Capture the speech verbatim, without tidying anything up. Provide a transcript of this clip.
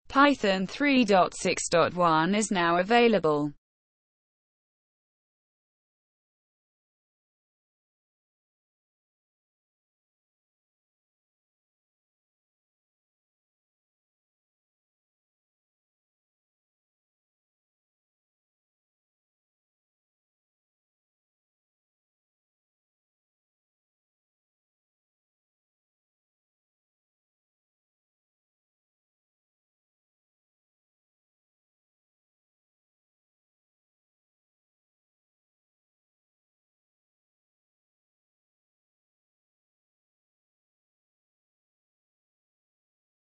Python three point six point one is now available.